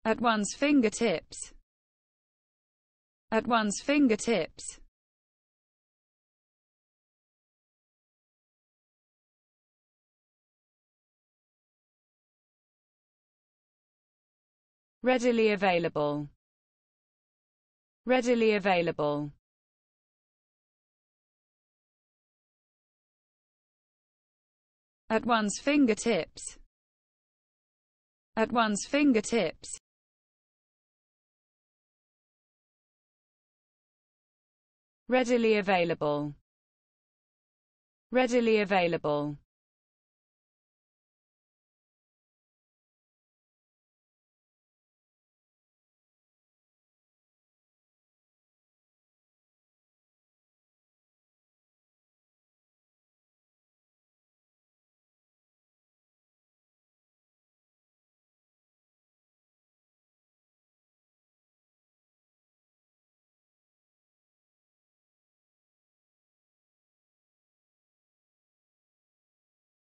At one's fingertips. At one's fingertips. Readily available. Readily available. At one's fingertips. At one's fingertips. Readily available. Readily available.